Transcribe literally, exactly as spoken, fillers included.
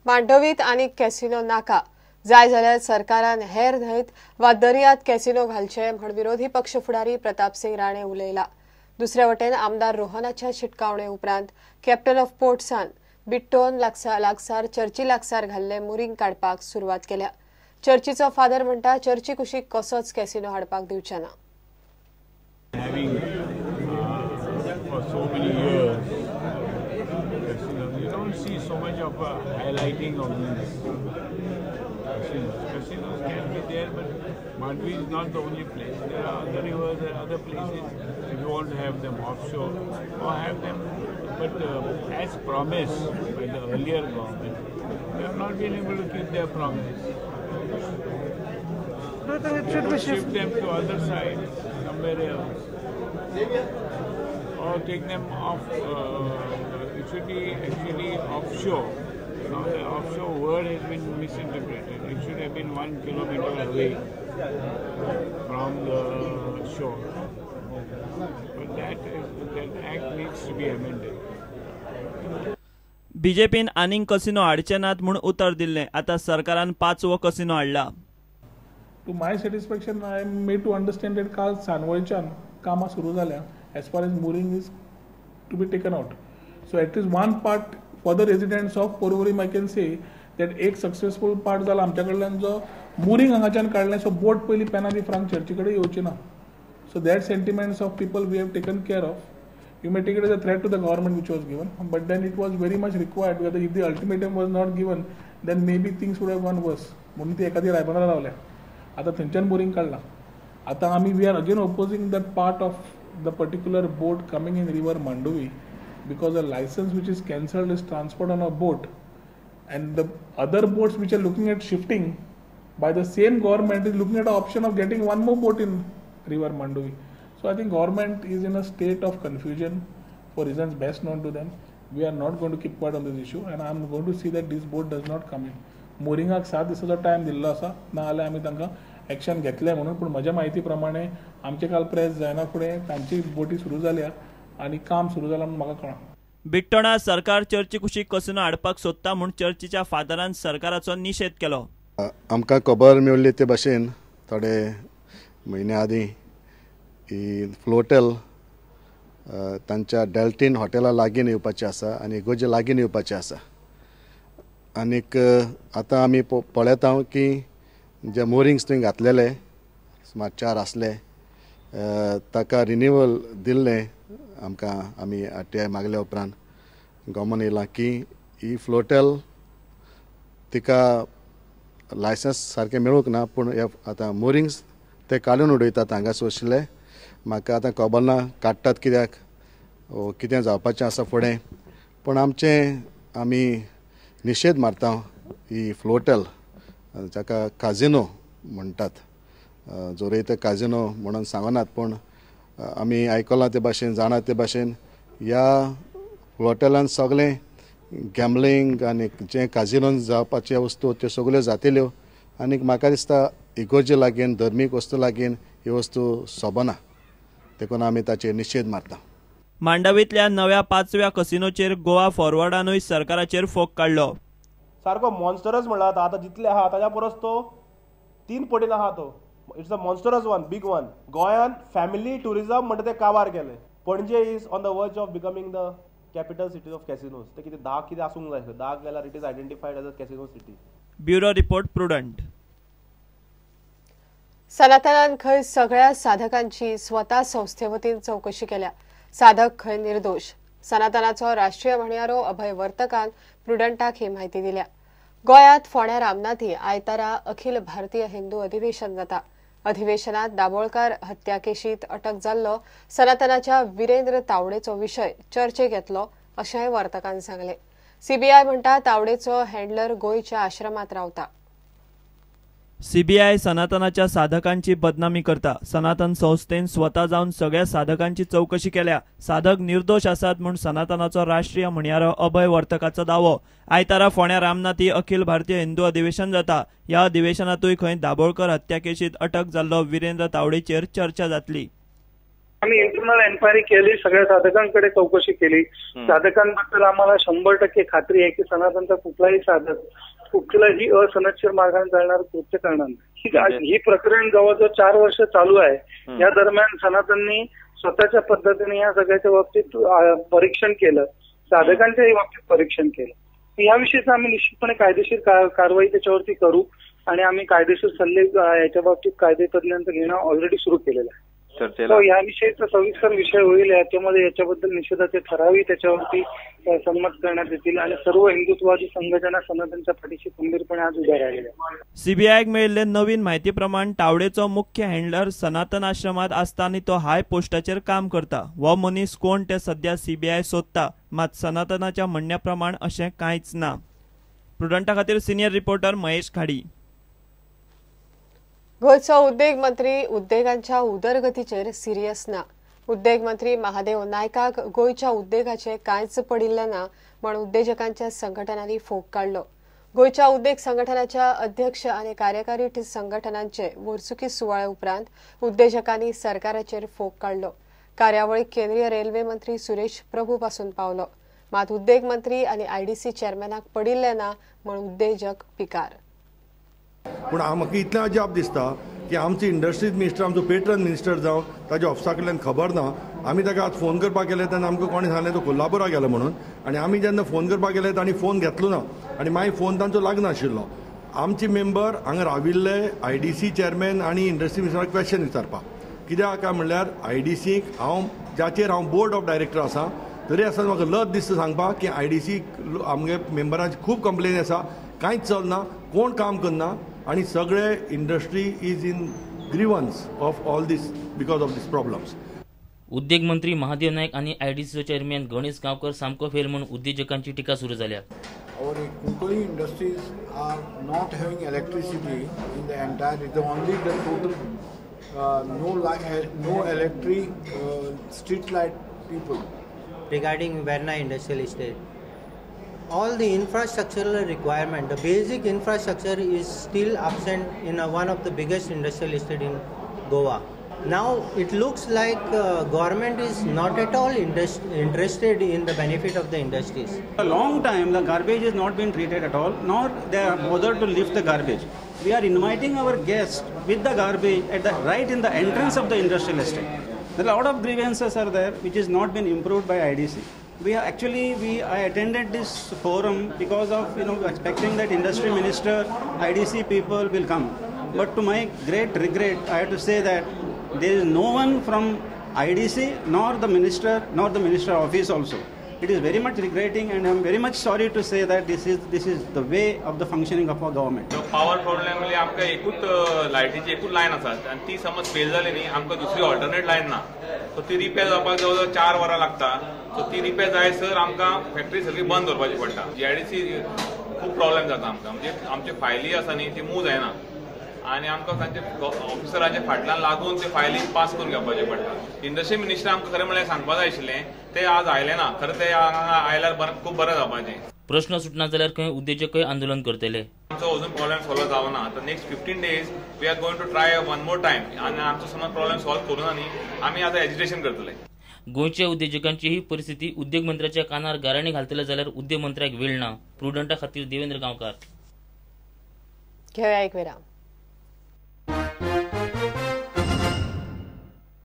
मांडवीत आणि कॅसिनो नाका जाय जाल्यार सरकारान हेर न्हंयत वा दर्यांत कॅसिनो घालचे म्हण विरोधी पक्ष फुडारी प्रताप सिंग राणे उलयला। दुसरे वटेन आमदार रोहनाच्या शिटकावणे उपरांत कॅप्टन ऑफ पोर्ट्सान बिट्टोन लागसार लागसार चर्ची लागसार घाल्ले मुरींग काडपाक सुरवात केल्या। चर्चीचो फादर म्हणटा चर्ची कुशीक कसोच कॅसिनो हाडपाक दिवचे ना। Having uh, for so many years, casinos, you don't see so much of a highlighting of these casinos. Casinos can be there, but Madhvi is not the only place. There are other rivers, there are other places. If you want to have them offshore, or have them, but uh, as promised by the earlier government, they have not been able to keep their promise. Shift them to other side, somewhere else, or take them off. Uh, it should be actually offshore. Now the offshore word has been misinterpreted. It should have been one kilometer away from the shore. But that is, that act needs to be amended. बीजेपीन आनीक casino हाडचे नात म्हूण उतर दिल्ले। आता सरकारान पाचवो casino हाडला। To my satisfaction, I am made to understand that काल सांवळच्यान कामां सुरू जाल्या as far as mooring is to be taken out. So at least one part for the residents of Porvorim I can say that एक successful part जाला आमच्या कडल्यान जो mooring हांगाच्यान काडलें सो बोट पयली पेनाजी फ्रांक चर्ची कडेन येवची ना. So that sentiments of people we have taken care of. You may take it as a threat to the government which was given, but then it was very much required because if the ultimatum was not given, then maybe things would have gone worse. म्हणून ती एखादी रायबंदरा रावल्या. आता थंयच्यान boring काढला। आता आम्ही we are again opposing that part of the particular boat coming in river Mandovi because a licence which is cancelled is transferred on a boat and the other boats which are looking at shifting by the same government is looking at a option of getting one more boat in river Mandovi. So I think government is in a state of confusion for reasons best known to them. We are not going to keep quiet on this issue and I am going to see that this boat does not come in. मोरिंगाक सात दिसाचो time दिल्लो आसा ना जाल्यार आमी तांकां action घेतलें म्हणून. पूण म्हज्या म्हायती प्रमाणे आमचे काल प्रेस जायना फुडें तांची बोटी सुरू जाल्या आनी काम सुरू जालां म्हूण म्हाका कळ्ळां. बिट्टोणा सरकार चर्ची कुशीक कसिनो हाडपाक सोदता म्हूण चर्चीच्या फादरान सरकाराचो निशेध केलो। आमकां खबर मेळ्ळी ते भाशेन थोडे म्हयने आदीं ही फ्लोटेल तांच्या डेल्टीन हॉटेला लागीं येवपाचें आसा आनी इगोर्जे लागीं येवपाचें आसा. आनीक आतां आमी पळयता की जे मोरिंग्स थंय घातलेले सुमार चार आसले ताका रिन्यूवल दिल्लें आमकां आमी आर टी आय मागल्या उपरांत गव्हर्मेंट येयलां की ही फ्लोटेल तिका लायसन्स सारकें मेळूंक ना पूण हे आतां मोरिंग्स ते काडून उडयतात हांगा सोशिल्ले. म्हाका आतां खबर ना काडटात कित्याक कितें जावपाचें आसा फुडें पूण आमचें आमी निशेध मारता ही फ्लोटेल जाका काजिनो म्हणटात. जोरय ते काजिनो म्हणून सांगनात पूण आमी आयकलां ते भाशेन जाणा ते भाशेन ह्या फ्लोटेलान सगळें गॅमलींग आनी जे काजिनोन जावपाचे वस्तू त्यो सगळ्यो जातल्यो आनीक म्हाका दिसता इगोर्जे लागीं धर्मीक वस्तू लागीं ही वस्तू सोबना देखून आमी ताचेर निशेध मारता। मांडवींतल्या नव्या पाचव्या कसिनोचेर गोवा फॉरवर्डानूय सरकाराचेर फोग काडलो। सारको मॉन्स्टरस म्हणला आता जितले आहा ताच्या परस तो तीन पटीन आहा तो. It's a monstrous one big one. गोंयान फॅमिली टुरिझम म्हणटा ते काबार केले. Panaji is on the verge of becoming the capital city of casinos. ते कितें धा कितें आसूंक जाय धा गेल्यार it is identified as a casino city. Bureau report Prudent. सनातनान खंय सगळ्या साधकांची स्वता संस्थे वतीन चवकशी केल्या. साधक खंय निर्दोष. सनातनाचो राष्ट्रीय म्हणयारो अभय वर्तकान प्रुडंटाक ही म्हायती दिल्या. गोंयांत फोंड्या रामनाथी आयतारा अखिल भारतीय हिंदू अधिवेशन जाता. अधिवेशनात दाबोळकार हत्या केशीत अटक जाल्लो सनातनाच्या विरेंद्र तावडेचो विशय चर्चेक येतलो अशेंय वर्तकान सांगले. सीबीआय म्हणटा तावडेचो हँडलर गोंयच्या आश्रमात रावता. सीबीआय सनातनाच्या साधकांची बदनामी करता. सनातन संस्थेन स्वता जावन सगळ्या साधकांची चौकशी केल्या. साधक निर्दोष आसात म्हूण सनातनाचो राष्ट्रीय म्हणयारो अभय वर्तकाचो दावो. आयतारा फोंड्या रामनाथी अखिल भारतीय हिंदू अधिवेशन जाता. ह्या अधिवेशनातूय खंय दाबोळकर हत्या केशीत अटक जाल्लो विरेंद्र तावडेचेर चर्चा जातली. आम्ही इंटरनल एन्क्वायरी केली, सगळ्या साधकांकडे चौकशी केली. साधकांबद्दल आम्हाला शंभर टक्के खात्री आहे की सनातनचा कुठलाही साधक कुठलाही असनच्छिर मार्गाने चालणार कृत्य करणार नाही. ही प्रकरण जवळजवळ चार वर्ष चालू आहे. या दरम्यान सनातननी स्वतःच्या पद्धतीने या सगळ्याच्या बाबतीत परीक्षण केलं, साधकांच्याही बाबतीत परीक्षण केलं. याविषयीच आम्ही निश्चितपणे कायदेशीर कारवाई त्याच्यावरती करू आणि आम्ही कायदेशीर सल्ले याच्या बाबतीत कायदे तज्ञांचं घेणं ऑलरेडी सुरू केलेलं आहे. याविषयीचा सविस्तर विषय होईल. याच्यामध्ये याच्याबद्दल निषेधाचे ठरावही त्याच्यावरती संमत करण्यात येतील आणि सर्व हिंदुत्ववादी संघटना सनातनच्या पाठीशी खंबीरपणे आज उभ्या राहिलेल्या. सीबीआयक मेळिल्ले नवीन म्हायती प्रमाण तावडेचो मुख्य हँडलर सनातन आश्रमात आसतना तो हाय पोस्टाचेर काम करता. हो मनीस कोण ते सध्या सीबीआय सोदता, मात सनातनाच्या म्हणण्या प्रमाण अशें कांयच ना. प्रुडंटा खातीर सिनियर रिपोर्टर महेश खाडी. गोयचो उद्देग मंत्री उद्देगांच्या उदरगतीचेर सिरियस ना. उद्देग मंत्री महादेव नायकाक गोयच्या उद्देगाचे कांयच पडिल्ले ना म्हण उद्देजकांच्या संघटनांनी फोग काढलो. गोयच्या उद्देग संघटनाच्या अध्यक्ष आणि कार्यकारी संघटनांचे वर्सुकी सुवाळे उपरांत उद्देजकांनी सरकाराचेर फोग काढलो. कार्यावळीक केंद्रीय रेल्वे मंत्री सुरेश प्रभू पासून पावलो. मात उद्देग मंत्री आणि आयडीसी चेअरमॅनाक पडिल्ले ना म्हण उद्देजक पिकार. पूण म्हाका इतलें अजाप दिसता की आमचो इंडस्ट्रीज मिनिस्टर आमचो पेट्रन मिनिस्टर जावन ताच्या ऑफिसा कडल्यान खबर ना. आमी ताका आज फोन करपाक गेले तेन्ना आमकां कोणी सांगलें तो कोल्हापुरा गेलो म्हणून, आनी आमी जेन्ना फोन करपाक गेले तांणी फोन घेतलो ना आनी मागीर फोन तांचो लागनाशिल्लो. आमचे मेंबर हांगा राविल्ले आयडीसी चेअरमॅन आनी इंडस्ट्री मिनिस्टराक क्वेश्चन विचारपाक. कित्याक काय म्हणल्यार आयडीसीक हांव जाचेर हांव बोर्ड ऑफ डायरेक्टर आसा तरी आसतना म्हाका लज दिसता सांगपाक की आयडीसीक आमगे मेंबरांची खूब कंप्लेन आसा, कांयच चलना, कोण काम करना आणि सगळे industry is in grievance of all this because of this problems. उद्देग मंत्री महादेव नायक आणि आयडीसीचो चेअरमॅन गणेश गांवकर सामको फेल म्हणून उद्देजकांची टिका सुरू झाल्या. Our Konkani industries are not having electricity in the entire. The only the total uh, no light, no electric uh, street light people. Regarding Verna Industrial Estate, all the infrastructural requirement, the basic infrastructure is still absent in a, one of the biggest industrial estate in Goa. Now it looks like uh, government is not at all interest, interested in the benefit of the industries. A long time the garbage is not been treated at all, nor they are bothered to lift the garbage. We are inviting our guests with the garbage at the right in the entrance of the industrial estate. There are a lot of grievances are there which is not been improved by I D C. We are actually we I attended this forum because of you know expecting that industry minister, I D C people will come. But to my great regret, I have to say that there is no one from I D C nor the minister nor the minister office also. It is very much regretting and I am very much sorry to say that this is this is the way of the functioning of our government. Power problem म्हणजे आमकां एकूच लायटीची एकूच lion आसा आनी ती समज fail जाली न्ही आमकां दुसरी ऑल्टरनेट लायन ना. सो ती रिपेर जावपाक जवळ जवळ चार वरां लागता. सो ती रिपेर जायसर आमकां फॅक्टरी सगळी बंद दवरपाची पडटा. जीआयडीसी खूब प्रॉब्लेम जाता आमकां म्हणजे आमचे फायली आसा न्ही ती मूव जायना आणि आमकां तांचे ऑफिसरांचे फाटल्यान लागून ते फायली पास करून घेवपाचे पडटा. इंडस्ट्री मिनिस्टर आमकां खरें म्हळ्यार सांगपाक जाय आशिल्लें ते आज आयले ना. खरें ते हांगा आयल्यार खूब बरें जावपाचें. प्रश्न सुटना जाल्यार खंय उद्देजकय आंदोलन करतले. आमचो अजून प्रॉब्लेम सॉल्व जावना. आतां next fifteen days we are going to try one more time आनी आमचो समज प्रॉब्लेम सॉल्व करूना न्ही आमी आतां एजिटेशन करतले. गोंयच्या उद्देजकांची ही परिस्थिती उद्योग मंत्र्याच्या कानार गाराणी घालतले जाल्यार उद्योग मंत्र्याक वेळ ना. प्रुडंटा खातीर देवेंद्र गांवकार. घेऊया एक विराम.